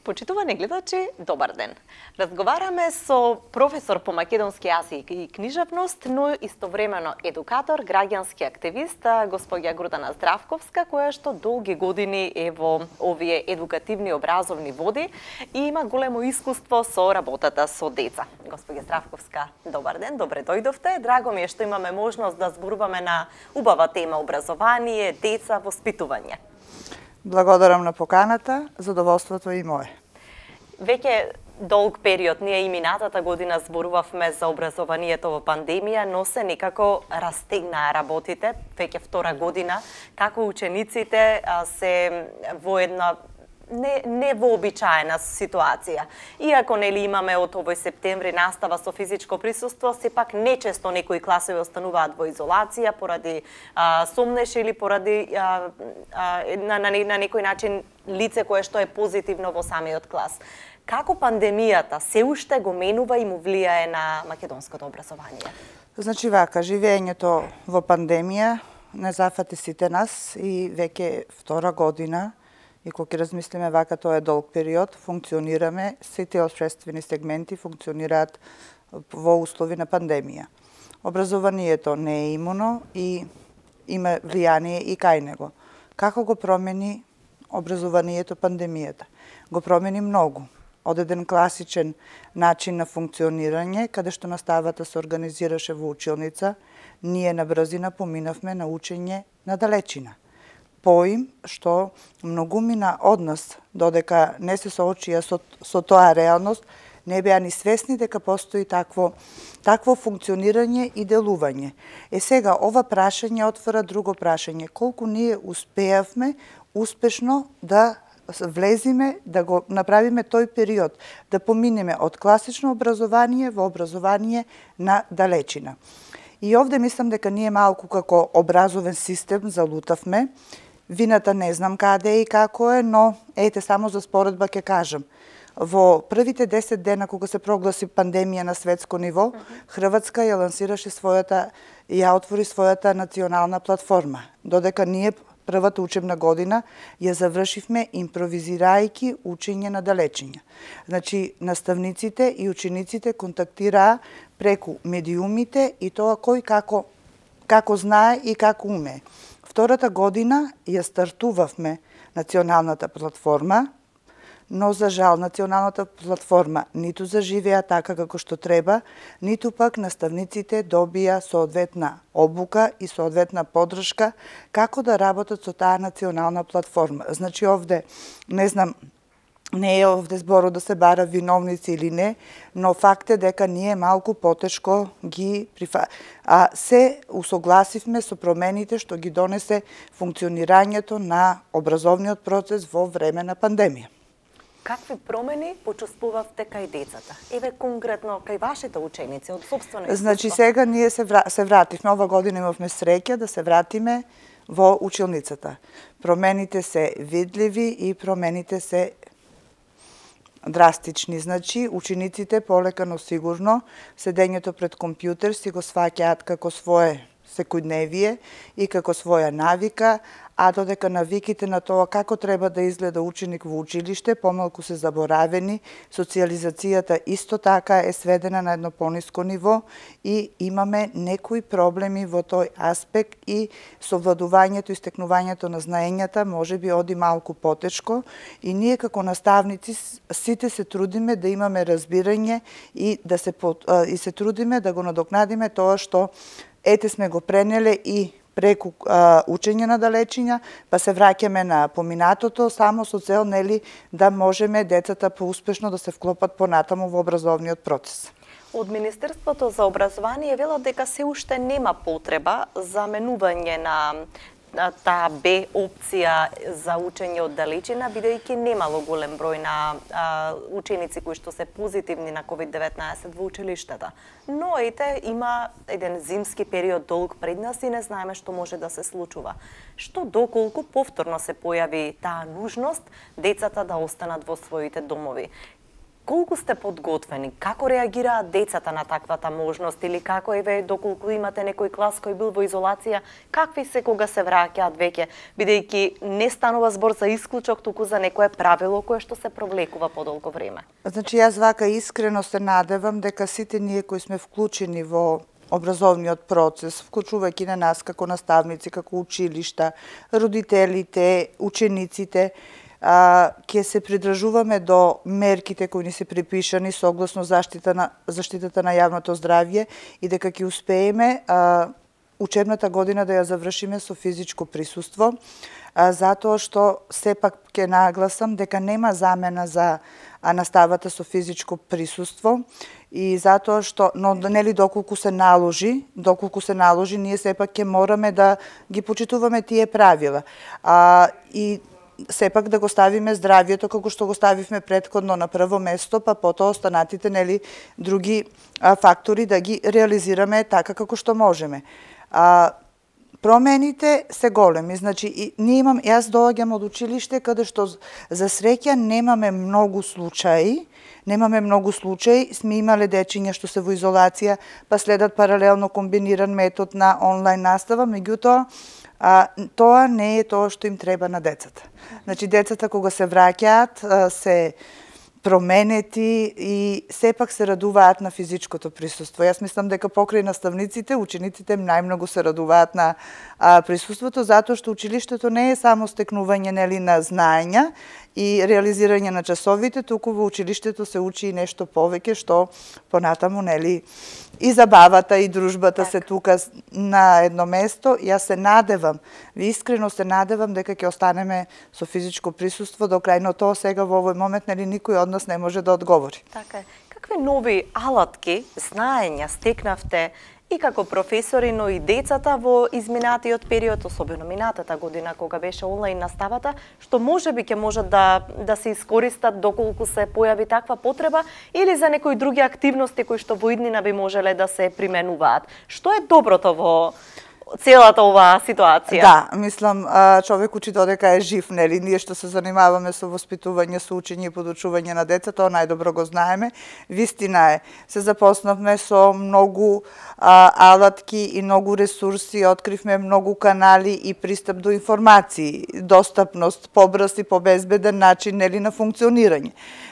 Почитувани гледачи, добар ден. Разговараме со професор по македонски јазик и книжевност, но истовремено едукатор, граѓански активист, господја Гордана Здравковска, која што долги години е во овие едукативни образовни води и има големо искуство со работата со деца. Господја Здравковска, добар ден, добре дојдовте. Драго ми е што имаме можност да зборуваме на убава тема образование, деца, воспитување. Благодарам на поканата, задоволството е и мое. Веќе долг период, ние и минатата година зборувавме за образованието во пандемија, но се некако растегнаа работите, веќе втора година, како учениците се во една невообичаена ситуација. Иако нели имаме од овој септември настава со физичко присуство, сепак нечесто некои класови остануваат во изолација поради сомнеш или поради на некој начин лице кое што е позитивно во самиот клас. Како пандемијата се уште го менува и му влијае на македонското образование? Значи вака, живењето во пандемија не зафати сите нас и веќе втора година, и кога ќе размислиме вака, тоа е долг период, функционираме, сите општествени сегменти функционираат во услови на пандемија. Образованието не е имуно и има влијание и кај него. Како го промени образованието пандемијата? Го промени многу. Од еден класичен начин на функционирање, каде што наставата се организираше во училница, ние на брзина поминавме на учење на далечина. Поим што многумина од нас, додека не се соочија со тоа реалност, не беа ни свесни дека постои такво функционирање и делување. Сега, ова прашање отвора друго прашање. Колку ние успеавме успешно да влезиме, да го направиме тој период, да поминеме од класично образование во образование на далечина. И овде мислам дека ние малку како образовен систем залутавме. Вината не знам каде и како е, но ете само за споредба ќе кажам. Во првите 10 дена кога се прогласи пандемија на светско ниво, Хрватска ја лансираше ја отвори својата национална платформа. Додека ние првата учебна година ја завршивме импровизирајќи учење на далечиња. Значи, наставниците и учениците контактираа преку медиумите и тоа кој како знае и како умее. Втората година ја стартувавме националната платформа, но за жал националната платформа ниту заживеа така како што треба, ниту пак наставниците добија соодветна обука и соодветна поддршка како да работат со таа национална платформа. Значи овде, не знам, не е овде зборо да се бара виновници или не, но факт е дека ние малку потешко се усогласивме со промените што ги донесе функционирањето на образовниот процес во време на пандемија. Какви промени почувствувавте кај децата? Еве конкретно кај вашите ученици од сопствено искуство. Значи сега ние се вративме, ова година имавме среќа да се вратиме во училницата. Промените се видливи и промените се драстични. Значи, учениците полека но сигурно седењето пред компјутер си го сваќаат како свое секојдневие и како своја навика, а додека навиките на тоа како треба да изгледа ученик во училиште, помалку се заборавени, социјализацијата исто така е сведена на едно пониско ниво и имаме некои проблеми во тој аспект и совладувањето и стекнувањето на знаењата може би оди малку потешко и ние како наставници сите се трудиме да имаме разбирање и се трудиме да го надокнадиме тоа што ете сме го пренеле и преку учење на далечиња, па се враќаме на поминатото, само со цел нели да можеме децата поуспешно да се вклопат понатаму во образовниот процес. Од Министерството за образование велат дека се уште нема потреба за менување на таа Б опција за учење од далечина, бидејќи немало голем број на ученици кои што се позитивни на COVID-19 во училиштата. Но ете, има еден зимски период долг пред нас и не знаеме што може да се случува. Што доколку повторно се појави таа нужност децата да останат во своите домови? Колку сте подготвени? Како реагираат децата на таквата можност или како еве доколку имате некој клас кој бил во изолација, какви се кога се враќаат веќе, бидејќи не станува збор за исклучок, туку за некое правило кое што се провлекува подолго време? Значи јас вака искрено се надевам дека сите ние кои сме вклучени во образовниот процес, вклучувајќи на нас како наставници, како училишта, родителите, учениците, ќе се придржуваме до мерките кои ни се припишани согласно заштитата на јавното здравје и дека ќе успееме учебната година да ја завршиме со физичко присуство, затоа што сепак ќе нагласам дека нема замена за наставата со физичко присуство и затоа што, но нели доколку се наложи, ние сепак ќе мораме да ги почитуваме тие правила. И сепак да го ставиме здравјето како што го ставивме претходно на прво место, па потоа останатите нели други фактори да ги реализираме така како што можеме. Промените се големи, значи јас доаѓам од училиште каде што за среќа немаме многу случаи, сме имале дечиња што се во изолација, па следат паралелно комбиниран метод на онлайн настава, меѓутоа тоа не е тоа што им треба на децата. Значи, децата кога се враќаат, се променети и сепак се радуваат на физичкото присуство. Јас мислам дека покрај наставниците, учениците најмногу се радуваат на присуството, затоа што училиштето не е само стекнување нели на знаења и реализирање на часовите, туку во училиштето се учи и нешто повеќе што понатаму нели и забавата и дружбата се тука на едно место. Јас се надевам, искрено се надевам дека ќе останеме со физичко присуство до крај, но тоа сега во овој момент нели никој од нас не може да одговори. Така е. Какви нови алатки, знаења стекнавте и како професори, но и децата во изминатиот период, особено минатата година кога беше онлайн наставата, што можеби ќе можат да се искористат доколку се појави таква потреба или за некои други активности кои што во иднина би можеле да се применуваат. Што е доброто во целата оваа ситуација? Да, мислам, човек учи додека е жив, нели? Ние што се занимаваме со воспитување, со учење и подучување на деца, тоа најдобро го знаеме. Вистина е, се запознавме со многу алатки и многу ресурси, откривме многу канали и пристап до информации, достапност, побрз и побезбеден начин нели на функционирање.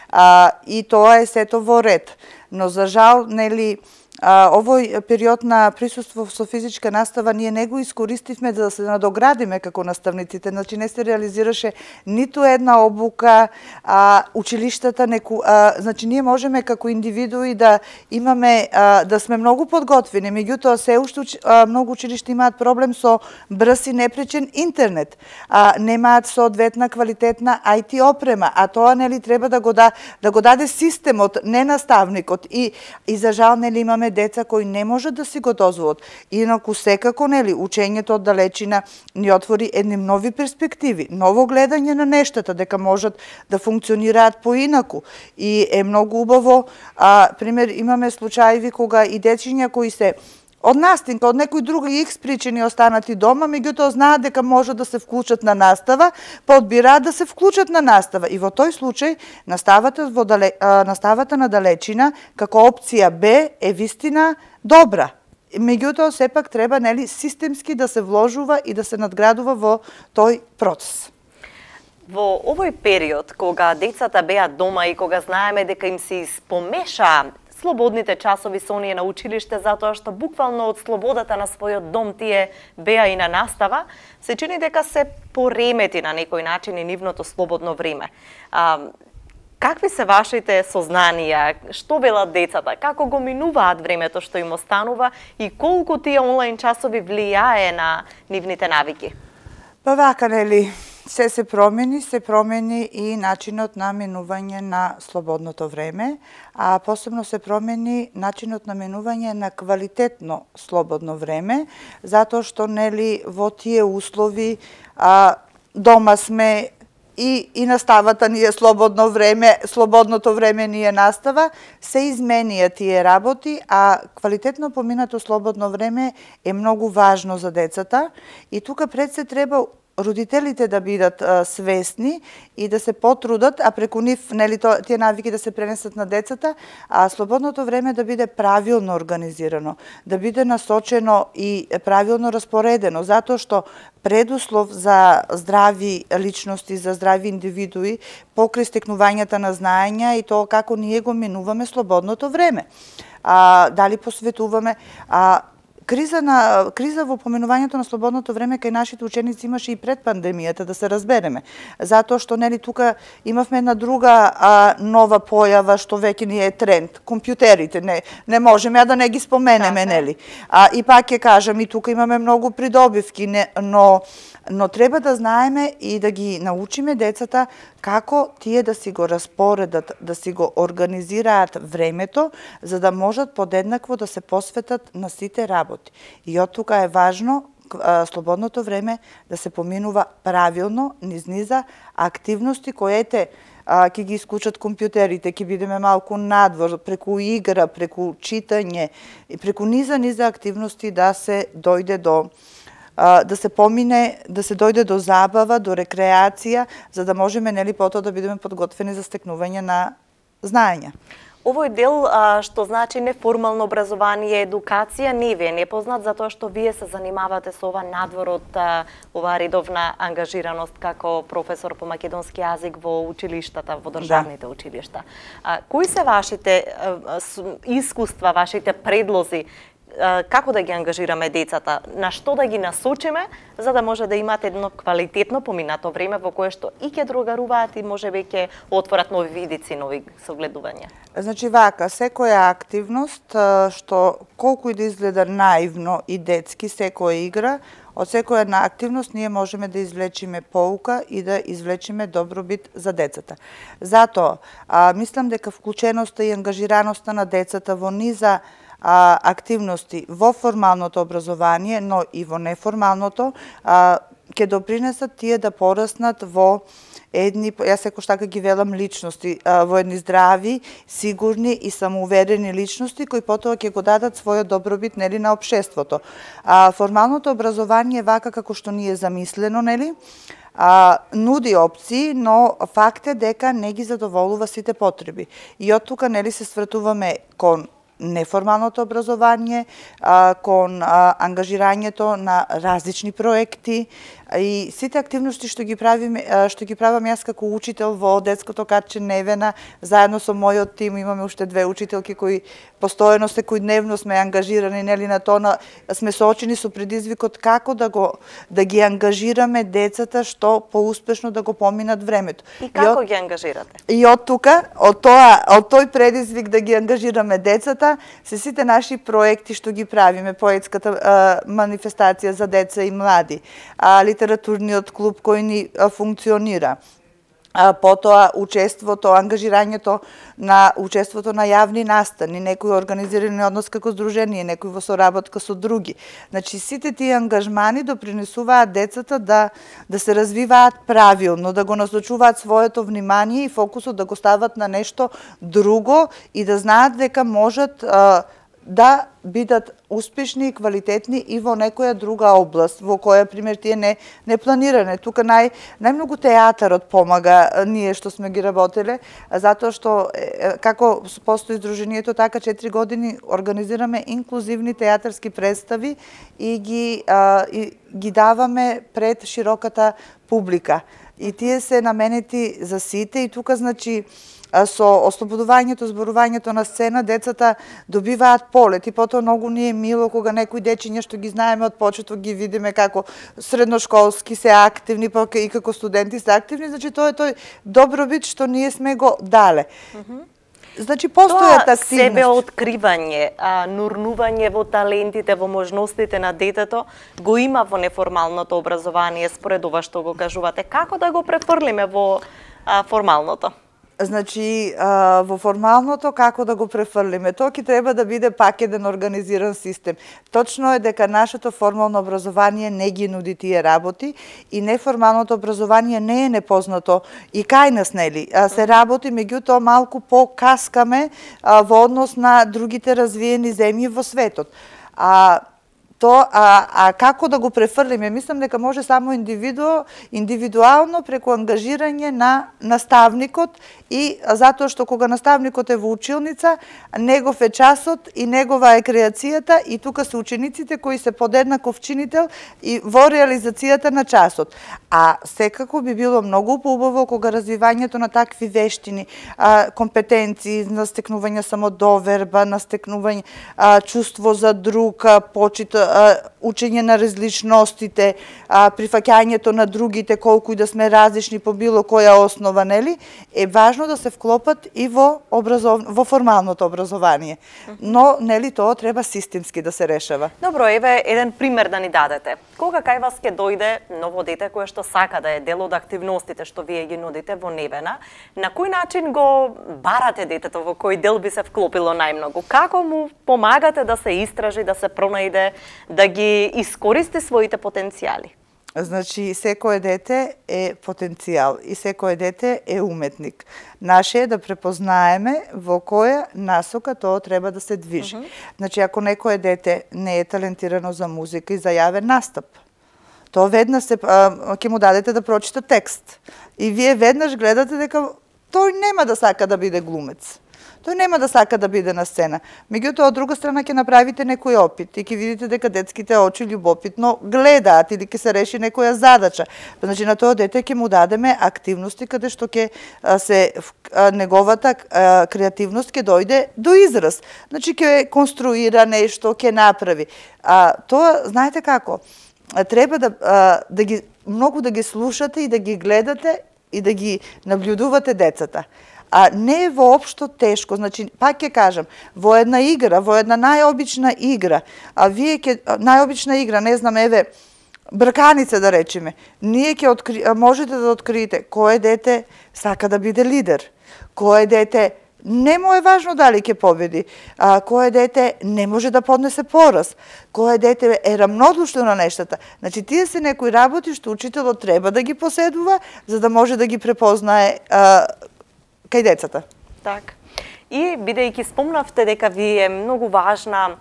И тоа е сето во ред. Но за жал, нели, овој период на присуство со физичка настава ние не го искористивме да се надоградиме како наставниците, значи не се реализираше ниту една обука, училиштата значи ние можеме како индивидуи да имаме да сме многу подготвени, меѓутоа се уште многу училишта имаат проблем со брз и непречен интернет, немаат соодветна квалитетна IT опрема, а тоа нели треба да го даде системот, не наставникот и за жал нели имаме деца кои не можат да си го дозволат. Инаку секако нели учењето од далечина ни отвори едни нови перспективи, ново гледање на нештата, дека можат да функционираат поинаку. И е многу убаво, пример имаме случаи кога и дечиња кои се од настинка, од некои други икс причини останати дома, меѓутоа знаат дека можат да се вклучат на настава, па одбираат да се вклучат на настава. И во тој случај наставата на далечина како опција Б е вистина добра. Меѓутоа сепак треба нели системски да се вложува и да се надградува во тој процес. Во овој период кога децата беа дома и кога знаеме дека им се испомеша слободните часови со оние на училиште, затоа што буквално од слободата на својот дом тие беа и на настава, се чини дека се поремети на некој начин и нивното слободно време. Какви се вашите сознанија? Што велат децата? Како го минуваат времето што им останува и колку тие онлайн часови влијае на нивните навики? Па вака, нели, се промени и начинот на минување на слободното време, а посебно се промени начинот на минување на квалитетно слободно време, затоа што нели во тие услови дома сме и наставата ни е слободно време, слободното време ни е настава, се изменија тие работи, а квалитетно поминато слободно време е многу важно за децата и тука пред се треба родителите да бидат свесни и да се потрудат, а преку нив тие навики да се пренесат на децата, а слободното време да биде правилно организирано, да биде насочено и правилно распоредено, затоа што предуслов за здрави личности, за здрави индивидуи, покрај стекнувањата на знаења и тоа како ние го минуваме слободното време. Дали посветуваме криза во поменувањето на слободното време кај нашите ученици имаше и пред пандемијата, да се разбереме. Затоа што тука имавме една друга нова појава што веќе ни е тренд, компјутерите, не можеме да не ги споменеме, нели? И пак ќе кажам, и тука имаме многу придобивки, но треба да знаеме и да ги научиме децата како тие да си го распоредат, да си го организираат времето, за да можат подеднакво да се посветат на сите работи. И од тука е важно слободното време да се поминува правилно, низ низа активности кои ќе ги исклучат компјутерите, ќе бидеме малку надвор, преку игра, преку читање, и преку низа активности да се дојде до да се помине, да се дојде до забава, до рекреација, за да можеме потоа да бидеме подготвени за стекнување на знаења. Овој дел што значи неформално образование, едукација, не ви е непознат, затоа што вие се занимавате со ова надвор од оваа редовна ангажираност како професор по македонски јазик во училиштата, во државните училишта. Кои се вашите искуства, вашите предлози, како да ги ангажираме децата, на што да ги насочиме, за да може да имате едно квалитетно поминато време во кое што и ќе другаруваат и можеби ќе отворат нови видици, нови согледувања? Значи вака, секоја активност што колку и да изгледа наивно и детски, секоја игра, од секоја една активност ние можеме да извлечиме поука и да извлечиме добробит за децата. Затоа, мислам дека вклученоста и ангажираноста на децата во низа активности во формалното образование, но и во неформалното, ќе допринесат тие да пораснат во едни, јас секој така ги велам, личности, во едни здрави, сигурни и самоуверени личности кои потоа ќе го дадат својот добробит, нели, на општеството. Формалното образование, вака како што ни е замислено, нели, нуди опции, но факт е дека не ги задоволува сите потреби. И од тука, нели, се свртуваме кон неформалното образование, кон ангажирањето на различни проекти и сите активности што ги правам јас како учител во детското катче Невена, заедно со мојот тим, имаме уште две учителки кои постојано секојдневно сме ангажирани, нели, на тоа, сме соочени со предизвикот како да ги ангажираме децата што поуспешно да го поминат времето. И како ги ангажирате? И од тука, од тој предизвик да ги ангажираме децата, се сите наши проекти што ги правиме, поетската манифестација за деца и млади, литературниот клуб кој ни функционира, потоа ангажирањето на учеството на јавни настани, некои организирани од нас како здружение, некои во соработка со други. Значи, сите тие ангажмани допринесуваат децата да се развиваат правилно, да го насочуваат своето внимание и фокусот да го стават на нешто друго и да знаат дека можат да бидат успешни и квалитетни и во некоја друга област, во која, пример, тие не планиране. Тука најмногу театарот помага, ние што сме ги работеле, затоа што, како постои Сдруженијето, така 4 години организираме инклузивни театарски представи и ги даваме пред широката публика. И тие се наменети за сите и тука, значи, со ослободувањето, зборувањето на сцена, децата добиваат полет и потоа многу ни е мило кога некои дечиња што ги знаеме од почеток ги видиме како средношколски се активни, па и како студенти се активни, значи тоа е тој добробит што ние сме го дале. Значи, постојат активности. Тоа себеоткривање, нурнување во талентите, во можностите на детето, го има во неформалното образование, според ова што го кажувате. Како да го префрлиме во формалното? Значи, во формалното како да го префрлиме? Тоа ќе треба да биде пак еден организиран систем. Точно е дека нашето формално образование не ги нуди тие работи и неформалното образование не е непознато и кај нас, нели? Се работи, меѓутоа малку покаскаме во однос на другите развиени земји во светот. како да го префрлиме? Мислам дека може само индивидуално преку ангажирање на наставникот и затоа што кога наставникот е во училница, негов е часот и негова е креацијата и тука се учениците кои се подеднаков чинител и во реализацијата на часот. А секако би било многу поубаво кога развивањето на такви вештини, компетенции, настекнување самодоверба, настекнување чувство за друг, почит, учење на различностите, прифаќањето на другите, колку и да сме различни по било која основа, нели, е важно да се вклопат и во формалното образование. Но, нели, тоа треба системски да се решава. Добро, еве еден пример да ни дадете. Кога кај вас ќе дојде ново дете кое што сака да е дел од активностите што вие ги нудите во Невена, на кој начин го барате детето, во кој дел би се вклопило најмногу? Како му помагате да се истражи, да се пронајде, да ги искористи своите потенцијали? Значи, секое дете е потенцијал и секое дете е уметник. Наше е да препознаеме во која насока тоа треба да се движи. Значи, ако некое дете не е талентирано за музика и за јавен настап, тоа веднаш ќе му дадете да прочита текст. И вие веднаш гледате дека тој нема да сака да биде глумец. Тој нема да сака да биде на сцена. Меѓутоа, од друга страна ќе направите некој опит и ќе видите дека детските очи љубопитно гледаат или ќе се реши некоја задача. Значи, на тоа дете ќе му дадеме активности каде што ќе неговата креативност ќе дојде до израз. Значи, ќе конструира нешто, ќе направи. Тоа, знаете како? Треба многу да ги слушате и да ги гледате и да ги наблюдувате децата. Не е воопшто тешко, значи, пак ќе кажам, во една игра, во една најобична игра, најобична игра, не знам, еве, брканица да речеме, ние можете да откриете кој дете сака да биде лидер, кој дете не му е важно дали ќе победи, кој дете не може да поднесе пораз, кој дете е рамнодушно на нештата. Значи, тие се некои работи што учителот треба да ги поседува, за да може да ги препознае кај децата. Так. И бидејќи спомнавте дека ви е многу важна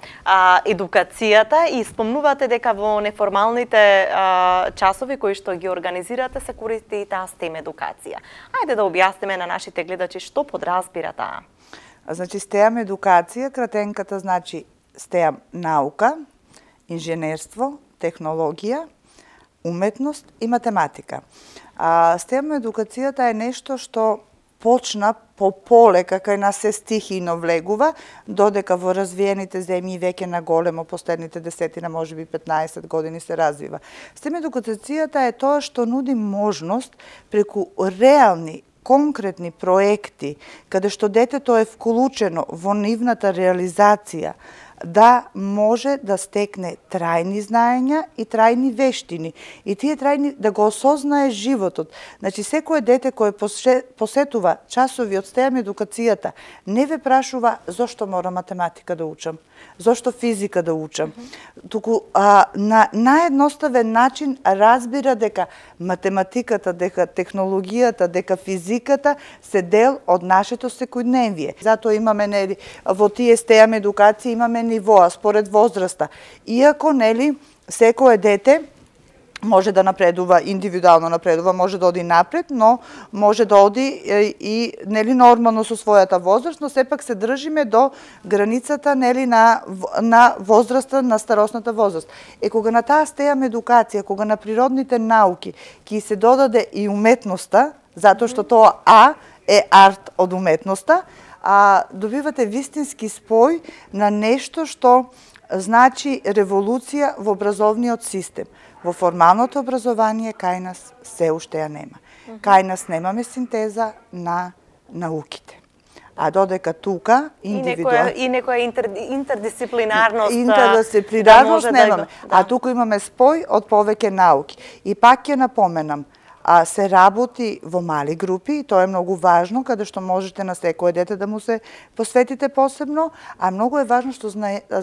едукацијата и спомнувате дека во неформалните часови кои што ги организирате се користи и таа STEM едукација. Ајде да објасниме на нашите гледачи што подразбира таа. Значи, STEM едукација, кратенката значи STEM наука, инженерство, технологија, уметност и математика. STEM едукацијата е нешто што почна полека, кај нас се стихино влегува, додека во развиените земји веќе на големо последните 10, може би 15 години се развива. STEM едукацијата е тоа што нуди можност преку реални, конкретни проекти, каде што детето е вклучено во нивната реализација, да може да стекне трајни знаења и трајни вештини. И тие трајни да го осознае животот. Значи, секое дете кое посетува часови од STEM едукацијата, не ве прашува зошто мора математика да учам, зошто физика да учам. Туку на наједноставен начин разбира дека математиката, дека технологијата, дека физиката се дел од нашето секојдневие. Затоа имаме во тие STEM едукација имаме нивоа според возраста. Иако, нели, секое дете може да напредува, индивидуално напредува, може да оди напред, но може да оди и нели нормално со својата возраст, но сепак се држиме до границата нели на возраста, на старосната возраст. Кога на таа STEM едукација, кога на природните науки ќе се додаде и уметноста, затоа што тоа е арт од уметноста, добивате вистински спој на нешто што значи револуција во образовниот систем. Во формалното образование кај нас се уште ја нема. Кај нас немаме синтеза на науките. А додека тука индивидуално и некоја интердисциплинарност интердисциплинарност немаме. А тука имаме спој од повеќе науки. И пак ќе напоменам, се работи во мали групи и тоа е многу важно, каде што можете на секое дете да му се посветите посебно, а многу е важно што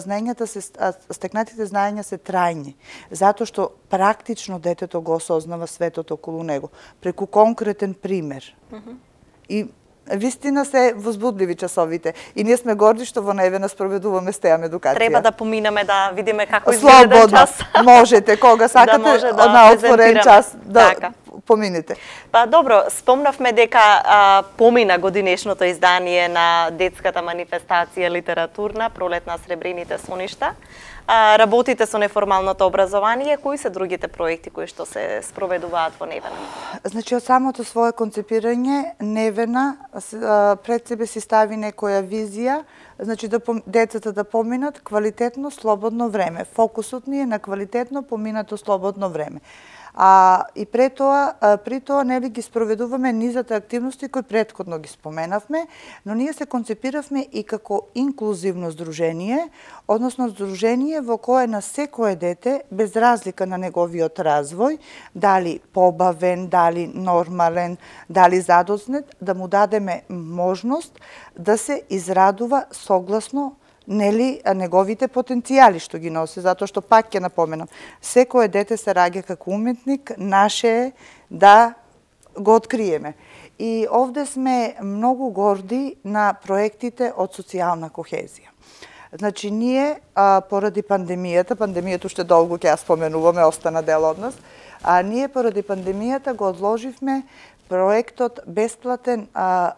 стекнатите знаења се трајни, затоа што практично детето го осознава светот околу него, преку конкретен пример. И Вистина се возбудливи часовите. И ние сме горди што во Невена спроведуваме STEAM едукација. Треба да поминеме да видиме како изгледа еден час. Слободно, можете, кога сакате, на отворен час да поминете. Па добро, спомнавме дека помина годинешното издание на детската манифестација литературна Пролет на сребрените соништа. Работите со неформалното образование, кои се другите проекти кои што се спроведуваат во Невена? Значи, од самото свое концепирање, Невена пред себе си стави некоја визија, значи децата да поминат квалитетно слободно време. Фокусот ни е на квалитетно поминато слободно време. И при тоа нели ги спроведуваме низата активности кои претходно ги споменавме, но ние се концепиравме и како инклузивно здружение, односно здружение во кое на секое дете, без разлика на неговиот развој, дали побавен, дали нормален, дали задоцнет, да му дадеме можност да се израдува согласно нели неговите потенцијали што ги носи, затоа што пак ќе напоменам, секое дете се раѓа како уметник, наше е да го откриеме. И овде сме многу горди на проектите од социјална кохезија. Значи, ние поради пандемијата уште долго ќе ја споменуваме, остана дел од нас, ние поради пандемијата го одложивме проектот бесплатна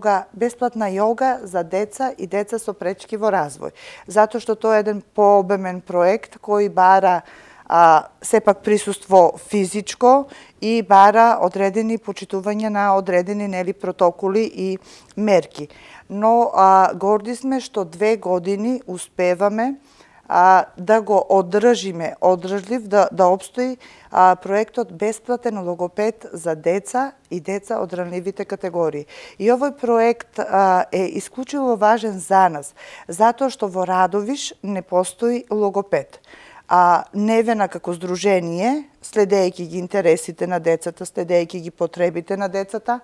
јога за деца и деца со пречки во развој. Затоа што тоа е еден пообемен проект кој бара сепак присуство физичко и бара одредени почитувања на одредени нели протоколи и мерки. Но горди сме што 2 години успеваме да го одржиме одржлив, да обстои проектот бесплатен логопед за деца и деца од ранливите категории. И овој проект е исклучиво важен за нас, затоа што во Радовиш не постои логопед. Невена како здружение, следејќи ги интересите на децата, следејќи ги потребите на децата,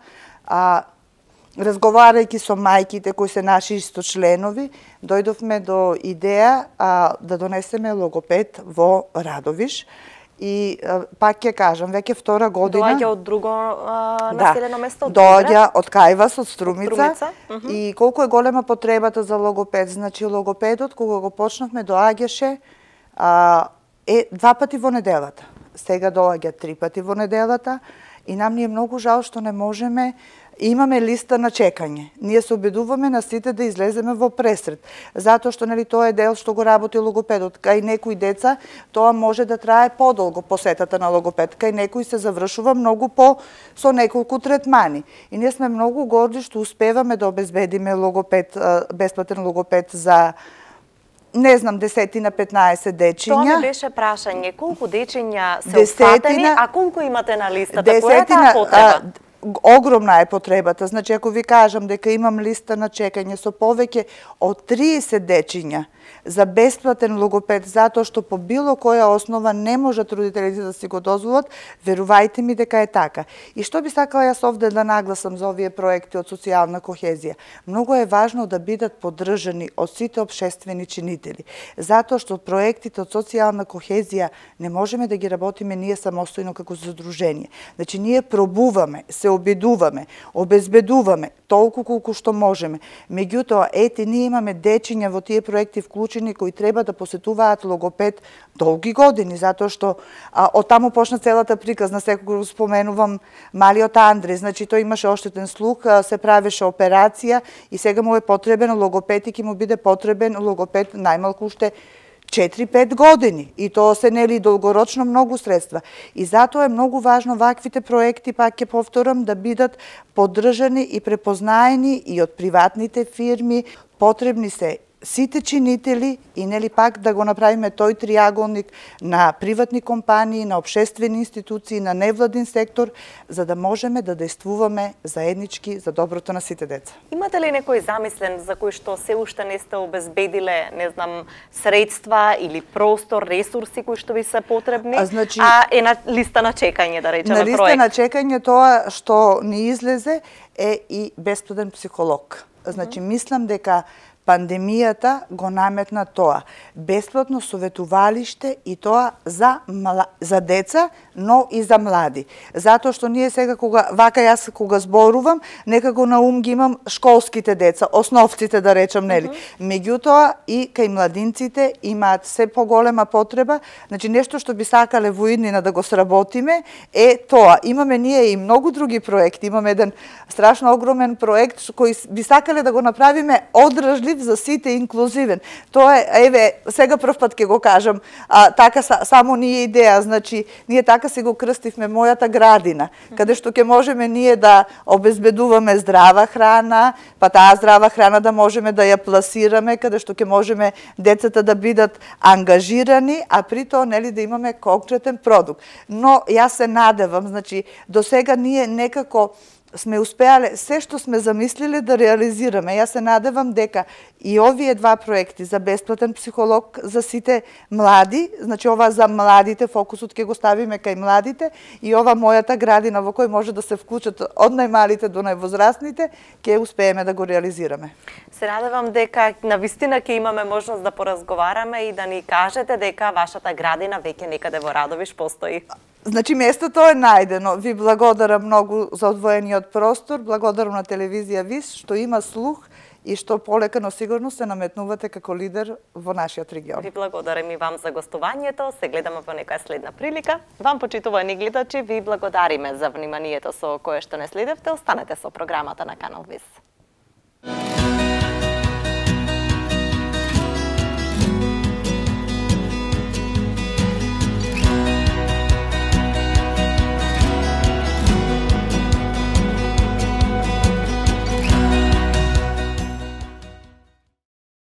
разговарајќи со мајките кои се наши источленови, дојдовме до идеја да донесеме логопед во Радовиш. И пак ќе кажам, веќе 2 година... Доаѓа од друго населено место? Доаѓа од Кајвас, од Струмица. И колку е голема потребата за логопед. Значи, логопедот, кога го почнавме, доаѓаше 2 пати во неделата. Сега доаѓа 3 пати во неделата. И нам ни е многу жал што не можеме. Имаме листа на чекање. Ние се обидуваме на сите да излеземе во пресред. Затоа што нели тоа е дел што го работи логопедот. Кај некои деца тоа може да трае подолго посетата на логопед. Кај некои се завршува многу со неколку третмани. И ние сме многу горди што успеваме да обезбедиме логопед, бесплатен логопед за не знам, 10 на 15 дечиња. Тоа ми беше прашање. Колку дечиња се уфатени, а колку имате на листата? Која е таа потреба? Огромна е потребата. Значи, ако ви кажам дека имам листа на чекање со повеќе од 30 дечиња за бесплатен логопед, затоа што по било која основа не можат родителите да си го дозволат, верувајте ми дека е така. И што би сакала јас овде да нагласам за овие проекти од социјална кохезија? Многу е важно да бидат поддржани од сите општествени чинители, затоа што проектите од социјална кохезија не можеме да ги работиме ние самостојно како задружение. Значи, ние пробуваме, се обидуваме, обезбедуваме толку колку што можеме. Меѓутоа, ние имаме дечиња во тие проекти вклучени кои треба да посетуваат логопед долги години, затоа што од таму почна целата приказна, секогаш го споменувам малиот Андре, значи тој имаше оштетен слух, се правеше операција и сега му е потребен логопед и ќе му биде потребен логопед најмалку уште 4-5 години. И тоа се нели долгорочно многу средства. И затоа е многу важно ваквите проекти, пак ќе повторам, да бидат поддржани и препознаени и од приватните фирми. Потребни се сите чинители и нели пак да го направиме тој триаголник на приватни компании, на општествени институции, на невладин сектор, за да можеме да действуваме заеднички за доброто на сите деца. Имате ли некој замислен за кој што се уште не сте обезбедиле, не знам, средства или простор, ресурси кои што ви се потребни, е на листа на чекање, да речеме, проект? На листа на чекање тоа што ни излезе е и бесплатен психолог. Значи, мислам дека Пандемијата го наметна тоа. Бесплатно советувалиште и тоа за деца, но и за млади. Затоа што ние сега јас кога зборувам, некако на ум ги имам школските деца, основците да речам, нели. Меѓутоа и кај младинците имаат се поголема потреба, значи нешто што би сакале во иднина да го сработиме е тоа. Имаме ние и многу други проекти, имаме еден страшно огромен проект кој би сакале да го направиме одржлив за сите, инклузивен. Тоа е, еве, сега прв пат ќе го кажам, така само ние идеја, значи, ние така се го крстивме мојата градина, каде што ќе можеме ние да обезбедуваме здрава храна, па таа здрава храна да можеме да ја пласираме, каде што ќе можеме децата да бидат ангажирани, а при тоа, нели, да имаме конкретен продукт. Но јас се надевам, значи, до сега ние некако сме успеале се што сме замислиле да реализираме. Јас се надевам дека и овие два проекти за бесплатен психолог за сите млади, значи ова за младите, фокусот ќе го ставиме кај младите, и ова мојата градина во кој може да се вклучат од најмалите до највозрастните, ќе успееме да го реализираме. Се надевам дека навистина ќе имаме можност да поразговараме и да ни кажете дека вашата градина веќе некаде во Радовиш постои. Значи, местото е најдено. Ви благодарам многу за одвоениот простор, благодарам на телевизија ВИС, што има слух и што полека, но сигурно се наметнувате како лидер во нашиот регион. Ви благодарам и вам за гостувањето. Се гледаме во некоја следна прилика. Вам, почитувани гледачи, ви благодариме за вниманието со кое што не следевте. Останете со програмата на Канал ВИС.